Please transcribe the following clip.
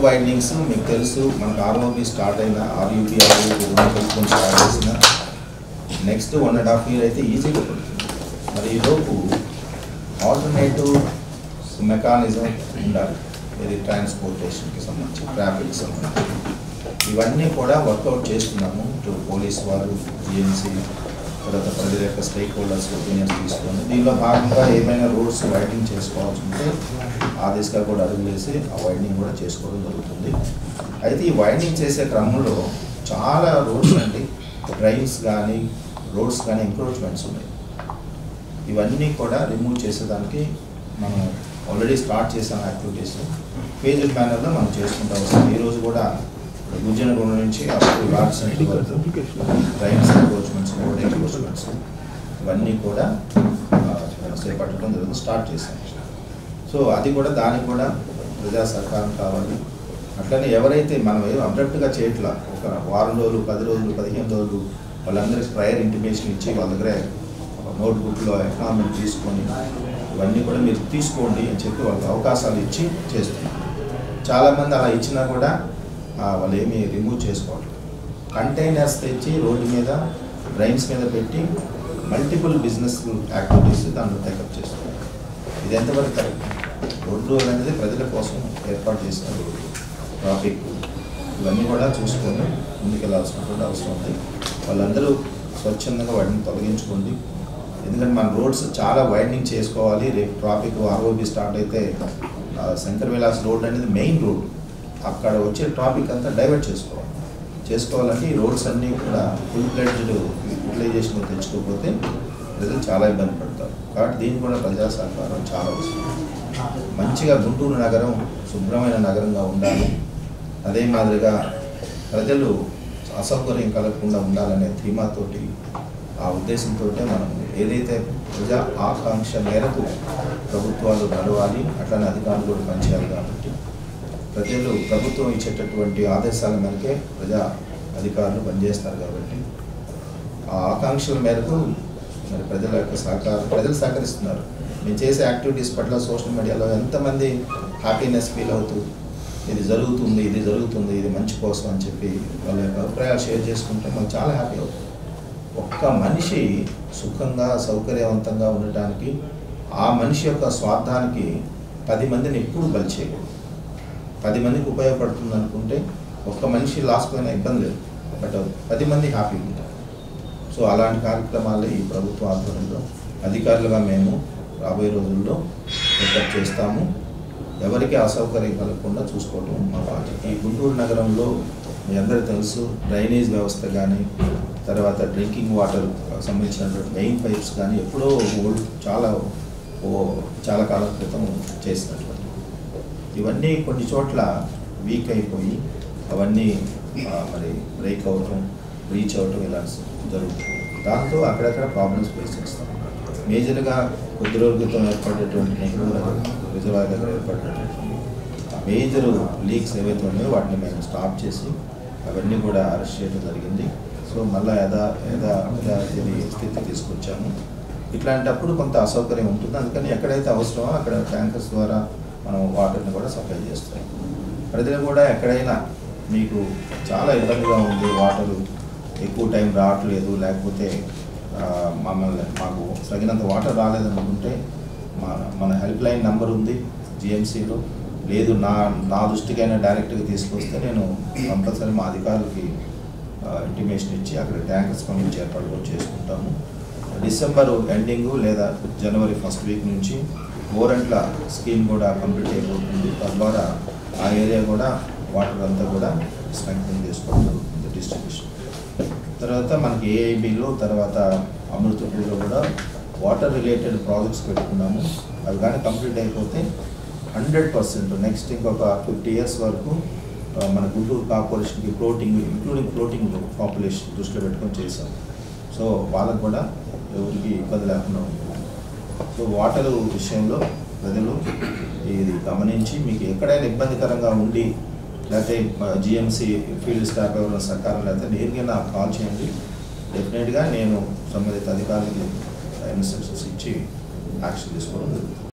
Windings మీకు తెలుసు, మనకు ఆర్ఓబి స్టార్ట్ అయిన ఆర్యూబీ కొంచెం స్టార్ట్ చేసిన నెక్స్ట్ 1.5 year అయితే ఈజీగా పడుతుంది. మరి ఈలోపు ఆల్టర్నేటివ్ మెకానిజం ఉండాలి, ఇది ట్రాన్స్పోర్టేషన్కి సంబంధించి, ట్రాఫిక్కి సంబంధించి ఇవన్నీ కూడా వర్కౌట్ చేస్తున్నాము. ఇటు పోలీస్ వారు, జిఎంసీ, తర్వాత ప్రజల యొక్క స్టేక్ హోల్డర్స్ ఒపీనియన్స్ తీసుకొని దీనిలో భాగంగా ఏమైనా రోడ్స్ వైడింగ్ చేసుకోవాల్సి ఉంటే ఆ దిశగా కూడా అడుగులేసి ఆ వైడింగ్ కూడా చేసుకోవడం జరుగుతుంది. అయితే ఈ వైడింగ్ చేసే క్రమంలో చాలా రోడ్స్ అండి, డ్రైన్స్ కానీ రోడ్స్ కానీ ఎంక్రోచ్మెంట్స్ ఉన్నాయి. ఇవన్నీ కూడా రిమూవ్ చేసేదానికి మనం ఆల్రెడీ స్టార్ట్ చేసాం యాక్టివిటీస్. ఫేజ్డ్ మేనర్లో మనం చేసుకుంటూ వస్తాం. ఈరోజు కూడా గుజ్జనగూడ నుంచి అప్పుడు లార్జ్ సెంటర్ వరకు డ్రైన్స్ ఎంక్రోచ్మెంట్స్, రోడ్ ఎంక్రోచ్మెంట్స్ ఇవన్నీ కూడా చేపట్టడం జరుగుతుంది, స్టార్ట్ చేశాం. సో అది కూడా దానికి కూడా ప్రజా సహకారం కావాలి. అట్లనే ఎవరైతే మనం అబ్రప్ట్గా చేయట్లా, ఒక వారం రోజులు, 10 రోజులు, 15 రోజులు వాళ్ళందరికీ ప్రయర్ ఇంటిమేషన్ ఇచ్చి వాళ్ళ దగ్గర నోట్బుక్లో ఎకనామిక్ తీసుకొని ఇవన్నీ కూడా మీరు తీసుకోండి అని చెప్పి వాళ్ళకి అవకాశాలు ఇచ్చి చేస్తున్నాం. చాలామంది అలా ఇచ్చినా కూడా వాళ్ళు ఏమీ రిమూవ్ చేసుకోవట్లేదు. కంటైనర్స్ తెచ్చి రోడ్డు మీద, డ్రైన్స్ మీద పెట్టి మల్టిపుల్ బిజినెస్ యాక్టివిటీస్ దాంట్లో టేకప్ చేస్తున్నారు. ఇది ఎంతవరకు కరెక్ట్? రోడ్డు అనేది ప్రజల కోసం ఏర్పాటు చేసిన రోడ్డు, ట్రాఫిక్ ఇవన్నీ కూడా చూసుకొని ముందుకెళ్లాల్సినటువంటి అవసరం ఉంది. వాళ్ళందరూ స్వచ్ఛందంగా వాటిని తొలగించుకోండి. ఎందుకంటే మన రోడ్స్ చాలా వైడనింగ్ చేసుకోవాలి. రేపు ట్రాఫిక్ ఆర్ఓబి స్టార్ట్ అయితే శంకర్ విలాస్ రోడ్ అనేది మెయిన్ రోడ్, అక్కడ వచ్చే ట్రాఫిక్ అంతా డైవర్ట్ చేసుకోవాలంటే ఈ రోడ్స్ అన్నీ కూడా ఫుల్ ఫ్లెడ్జ్డ్ యూటిలైజేషన్ తెచ్చుకోకపోతే ప్రజలు చాలా ఇబ్బంది పడతారు. కాబట్టి దీనికి కూడా ప్రజా సహకారం చాలా అవసరం. మంచిగా గుంటూరు నగరం శుభ్రమైన నగరంగా ఉండాలి. అదే మాదిరిగా ప్రజలు అసౌకర్యం కలగకుండా ఉండాలనే ధీమాతోటి, ఆ ఉద్దేశంతో మనం ఏదైతే ప్రజా ఆకాంక్ష మేరకు ప్రభుత్వాలు నడవాలి, అట్లనే అధికారులు కూడా పనిచేయాలి. కాబట్టి ప్రజలు ప్రభుత్వం ఇచ్చేటటువంటి ఆదేశాల మేరకే ప్రజా అధికారులు పనిచేస్తారు. కాబట్టి ఆ ఆకాంక్షల మేరకు మరి ప్రజల యొక్క ప్రజలు సహకరిస్తున్నారు. మేము చేసే యాక్టివిటీస్ పట్ల సోషల్ మీడియాలో ఎంతమంది హ్యాపీనెస్ ఫీల్ అవుతూ ఇది జరుగుతుంది, ఇది మంచి కోసం అని చెప్పి వాళ్ళ యొక్క అభిప్రాయాలు షేర్ చేసుకుంటే మాకు చాలా హ్యాపీ అవుతుంది. ఒక్క మనిషి సుఖంగా సౌకర్యవంతంగా ఉండటానికి, ఆ మనిషి యొక్క స్వార్థానికి 10 మందిని ఎప్పుడు బలి చేయకూడదు. 10 మందికి ఉపయోగపడుతుంది అనుకుంటే ఒక్క మనిషి లాస్ పోయిన ఇబ్బంది లేదు, బట్ 10 మంది హ్యాపీగా ఉంటారు. సో అలాంటి కార్యక్రమాలు ఈ ప్రభుత్వ ఆధ్వర్యంలో అధికారులుగా మేము రాబోయే రోజుల్లో టేకప్ చేస్తాము. ఎవరికి అసౌకర్యం కలగకుండా చూసుకోవడం మా బాధ్యత. ఈ గుంటూరు నగరంలో మీ అందరికీ తెలుసు, డ్రైనేజ్ వ్యవస్థ కానీ, తర్వాత డ్రింకింగ్ వాటర్ సంబంధించినటువంటి మెయిన్ పైప్స్ కానీ ఎప్పుడో చాలా కాలం క్రితం చేసినటువంటి ఇవన్నీ కొన్ని చోట్ల వీక్ అయిపోయి అవన్నీ మరి బ్రేక్ అవటం, రీచ్ అవటం ఇలా జరుగుతుంది. దాంతో అక్కడక్కడ ప్రాబ్లమ్స్ ఫేస్ చేస్తాం. మేజర్గా కొద్ది రోజుల క్రితం ఏర్పడేటువంటి నెహ్రూ రిజర్వాయర్ దగ్గర ఏర్పడినటువంటి మేజర్ లీక్స్ ఏవైతే ఉన్నాయో వాటిని మేము స్టాప్ చేసి అవన్నీ కూడా అరెస్ట్ చేయడం జరిగింది. సో మళ్ళీ యథాస్థితి స్థితి తీసుకొచ్చాము. ఇట్లాంటప్పుడు కొంత అసౌకర్యం ఉంటుంది. అందుకని ఎక్కడైతే అవసరమో అక్కడ ట్యాంకర్స్ ద్వారా మనం వాటర్ని కూడా సప్లై చేస్తాం. ప్రజలు కూడా ఎక్కడైనా మీకు చాలా ఇబ్బందిగా ఉంది, వాటరు ఎక్కువ టైం రావట్లేదు, లేకపోతే మాకు తగినంత వాటర్ రాలేదనుకుంటే మన హెల్ప్ లైన్ నెంబర్ ఉంది జిఎంసీలో. లేదు నా దృష్టికైనా డైరెక్ట్గా తీసుకొస్తే నేను కంపల్సరీ మా అధికారులకి ఇంటిమేషన్ ఇచ్చి అక్కడ ట్యాంకర్స్ పంపించి ఏర్పాటు కూడా చేసుకుంటాము. డిసెంబర్ ఎండింగ్ లేదా జనవరి 1st వీక్ నుంచి గోరంట్ల స్కీమ్ కూడా కంప్లీట్ అయిపోతుంది. తద్వారా ఆ ఏరియా కూడా వాటర్ అంతా కూడా స్ట్రెంగ్తన్ చేసుకోవడం జరుగుతుంది డిస్ట్రిబ్యూషన్. తర్వాత మనకి ఏఐబిలో, తర్వాత అమృతపూర్లో కూడా వాటర్ రిలేటెడ్ ప్రాజెక్ట్స్ పెట్టుకున్నాము. అవి కానీ కంప్లీట్ అయిపోతే 100% నెక్స్ట్ ఇంకొక 50 years వరకు మన గుంటూరు కార్పొరేషన్కి ఇంక్లూడింగ్ ఫ్లోటింగ్ పాపులేషన్ దృష్టిలో పెట్టుకొని చేశాం. సో వాళ్ళకు కూడా ఎవరికి ఇబ్బంది లేకుండా ఉంటుంది. సో వాటర్ విషయంలో ప్రజలు ఇది గమనించి మీకు ఎక్కడైనా ఇబ్బందికరంగా ఉండి, లేకపోతే జిఎంసీ ఫీల్డ్ స్టాఫ్ ఎవరైనా సహకారం లేకపోతే నేరుగా నాకు కాల్ చేయండి. డెఫినెట్గా నేను సంబంధిత అధికారులకి ఇన్స్ట్రక్షన్స్ ఇచ్చి యాక్షన్ తీసుకోవడం జరుగుతుంది.